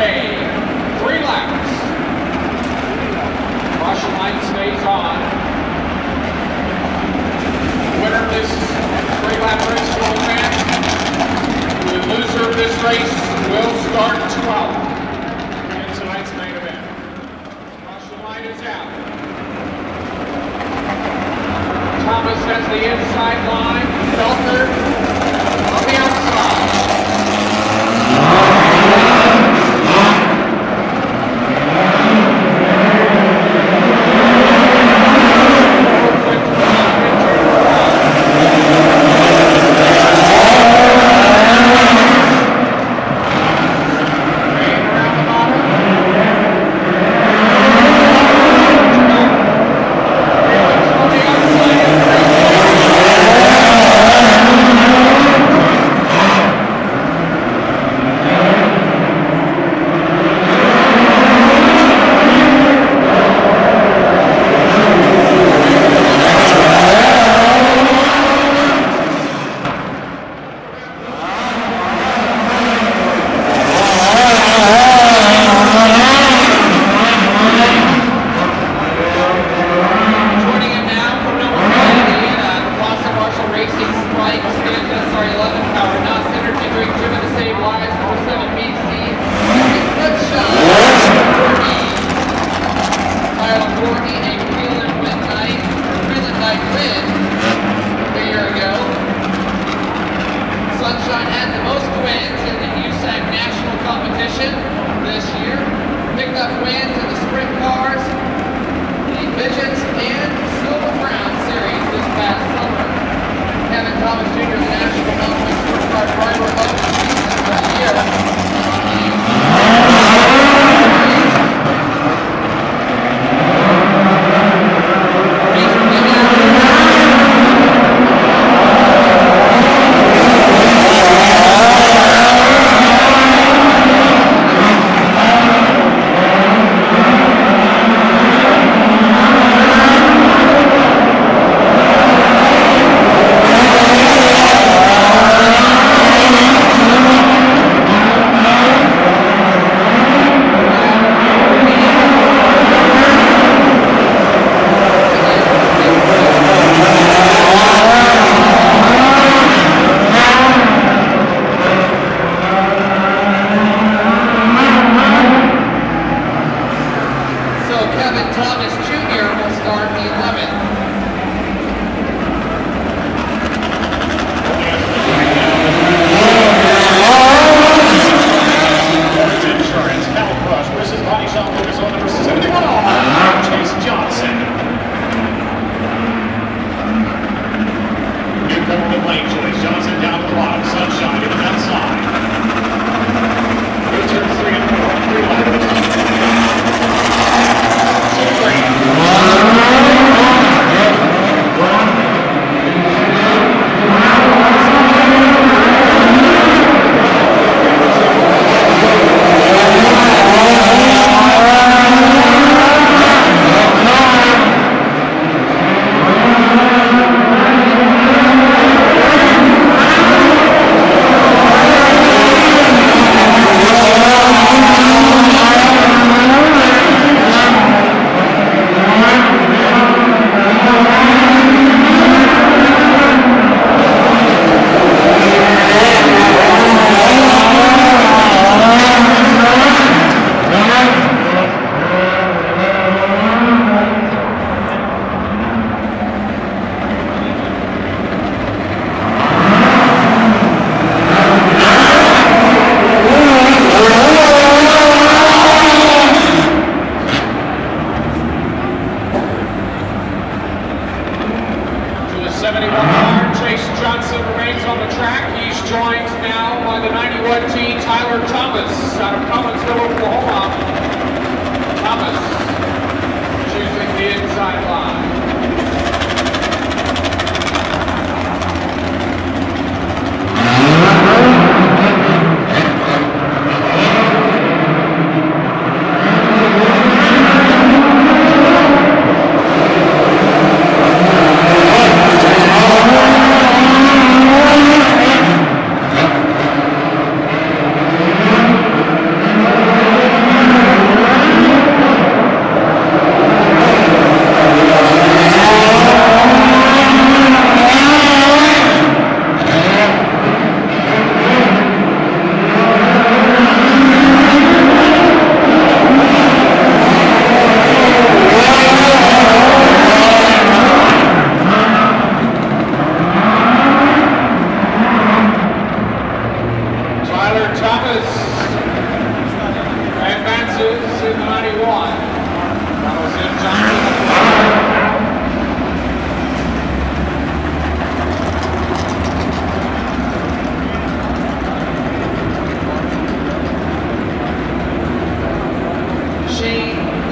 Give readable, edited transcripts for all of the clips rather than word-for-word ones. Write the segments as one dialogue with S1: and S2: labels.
S1: away. 3 laps. Caution light stays on. Winner of this 3-lap race will advance. The loser of this race will start 12th in tonight's main event. Caution light is out. Thomas has the inside line. Felker on the outside.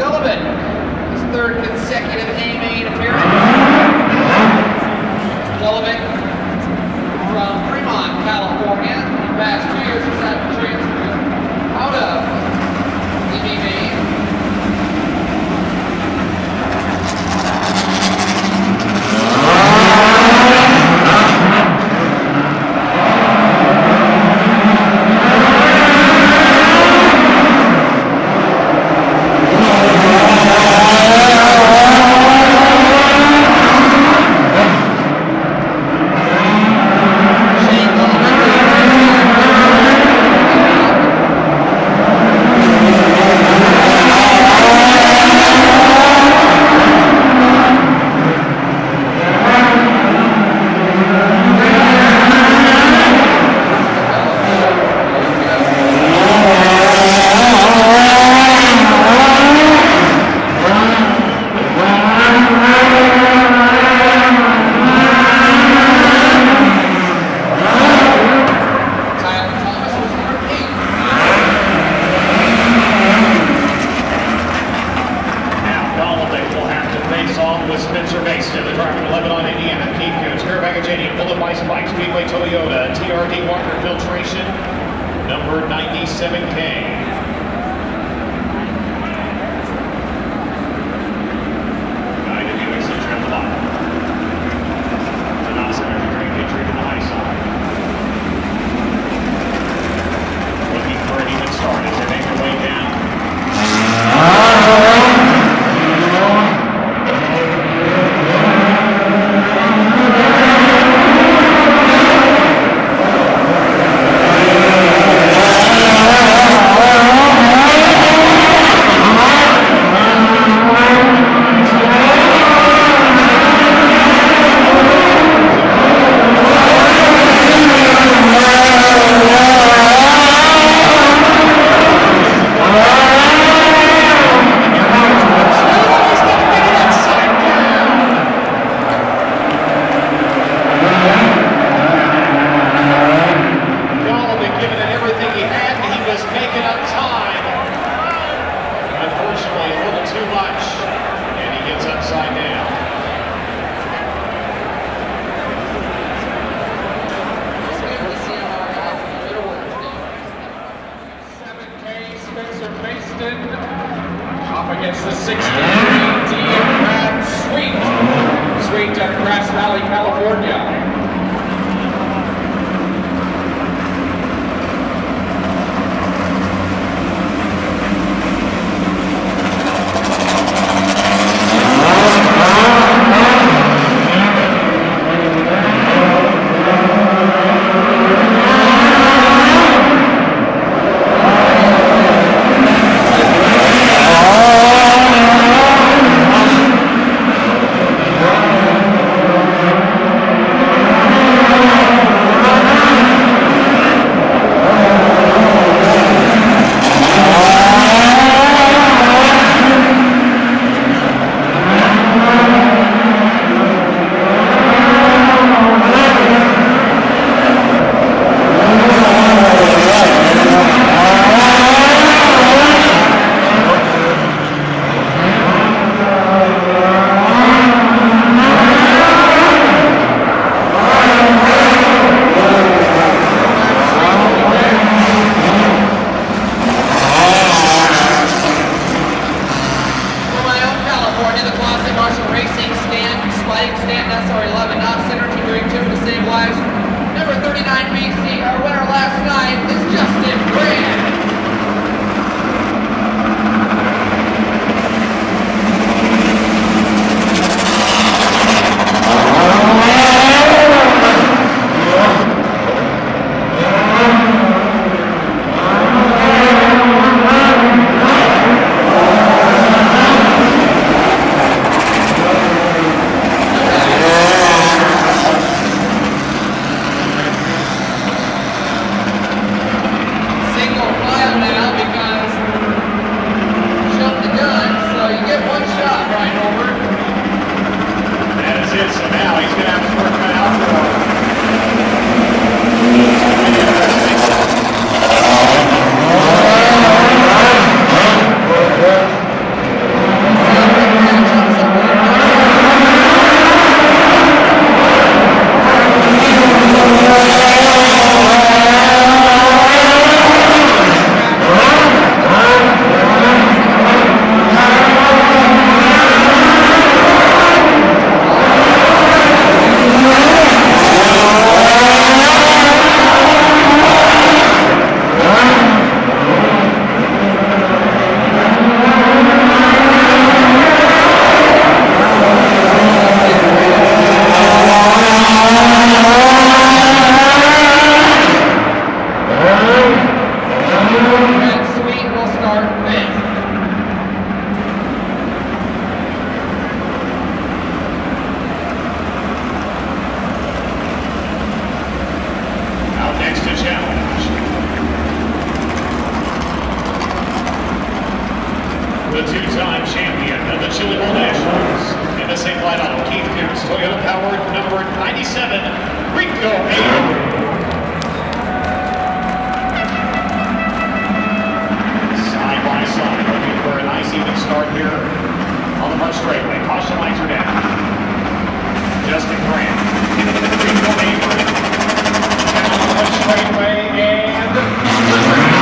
S2: Golobic, his third consecutive A-main appearance. Golobic from Fremont, California. The past 2 years has had to transfer out of the A-main.
S3: Bayston, the driver from Lebanon, Indiana, Keith Goods, Fairbanks, Virginia, Bullet Bike, Speedway Toyota, TRD Walker Filtration, number 97K.
S1: Bayston off against the 63 Brad Sweet of Grass Valley, California.
S2: start 5th.
S3: Out next to challenge. The two-time champion of the Chili Bowl Nationals. In the same lineup, Keith Pierce, Toyota powered number 97, Rico Abreu. Side by side, looking for a nice even start here on the front straightaway. Caution lights are down. Justin Grant, Rico Abreu, down on the front straightaway, and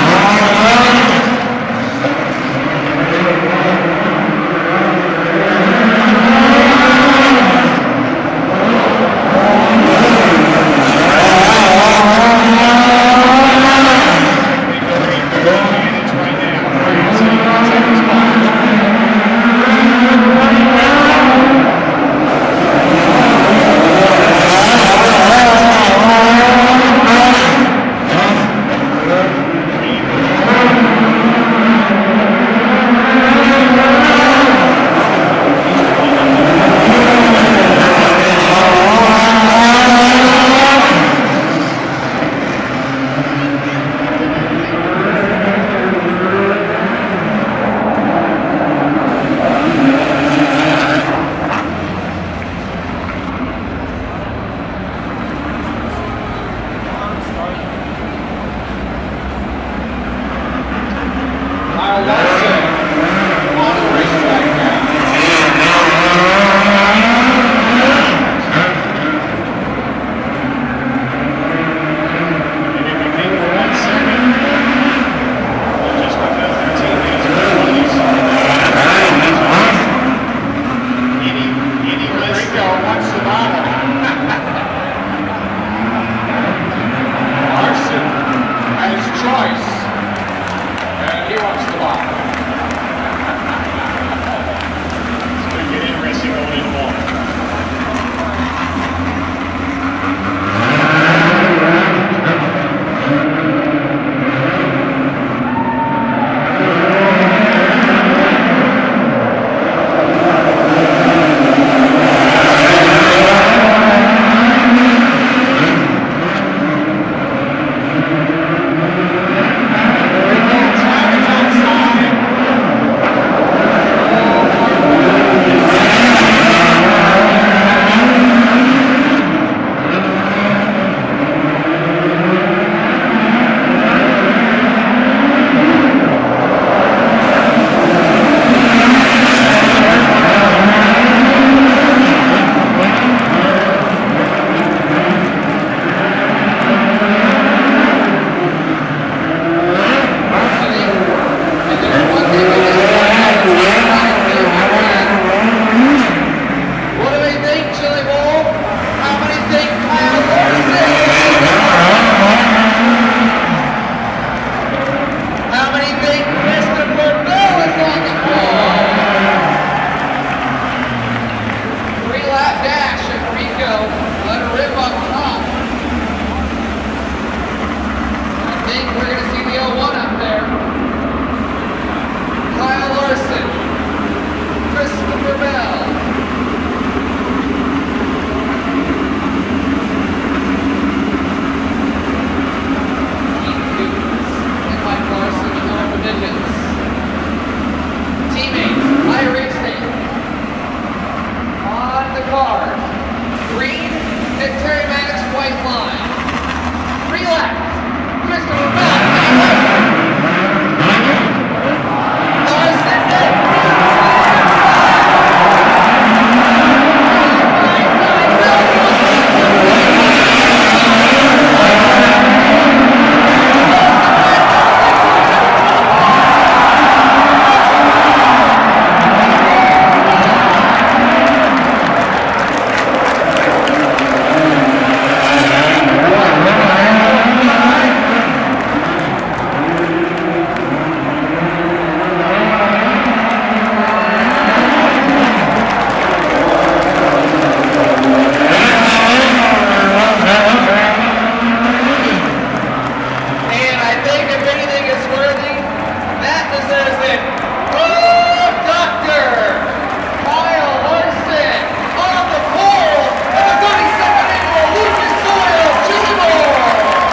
S2: is it? Oh, Dr. Kyle Larson on the pole of the 32nd annual Lucas Oil Junior.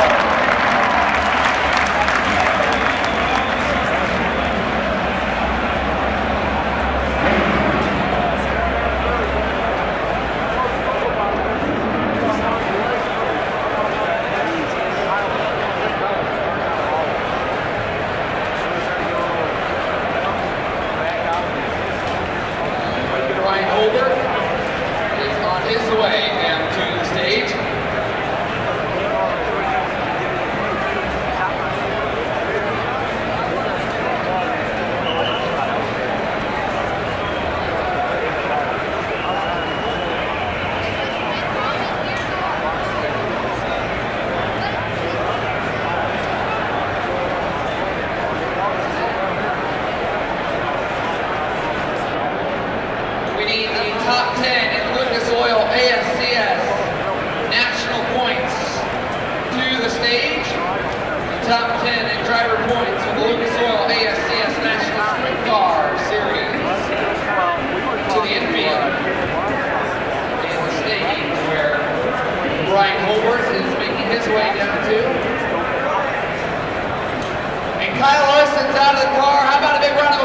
S2: His way down to the stage. We need the top 10 in Lucas Oil ASCS national points to the stage. The top 10 in driver points for the Lucas Oil ASCS National Sprint Car Series to the infield in the stage where Brian Holbert is making his way down to. And Kyle Larson's out of the car. How about a big round of